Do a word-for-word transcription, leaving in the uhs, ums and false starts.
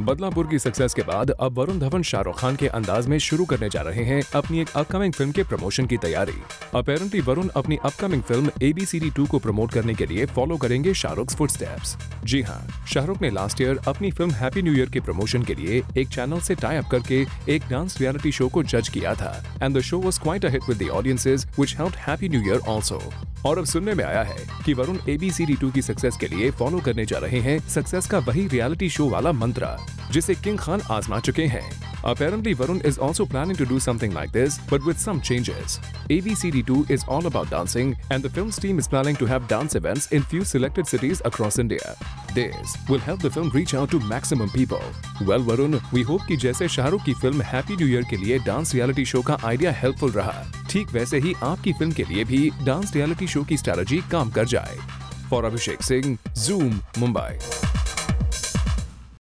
बदलापुर की सक्सेस के बाद अब वरुण धवन शाहरुख खान के अंदाज में शुरू करने जा रहे हैं अपनी एक अपकमिंग फिल्म के प्रमोशन की तैयारी। अपेरेंटली वरुण अपनी upcoming film A B C D two को प्रमोट करने के लिए फॉलो करेंगे शाहरुख फुटस्टेप्स। जी हाँ, शाहरुख ने लास्ट ईयर अपनी फिल्म हैप्पी न्यू ईयर के प्रमोशन के लिए एक चैनल से टाई अप करके एक डांस रियलिटी शो को जज किया था and the show was quite a hit with the audiences which helped happy new year also. और अब सुनने में आया है कि Varun A B C D two की सक्सेस के लिए फॉलो करने जा रहे हैं सक्सेस का वही रियलिटी शो वाला मंत्र जिसे किंग खान आजमा चुके हैं। Apparently, Varun is also planning to do something like this, but with some changes. A B C D two is all about dancing, and the film's team is planning to have dance events in few selected cities across India. This will help the film reach out to maximum people. Well, Varun, we hope कि जैसे शाहरुख की film happy new year के लिए dance reality show का idea helpful रहा, ठीक वैसे ही आपकी फिल्म के लिए भी डांस रियलिटी शो की स्ट्रैटेजी काम कर जाए। For Abhishek Singh, Zoom, Mumbai.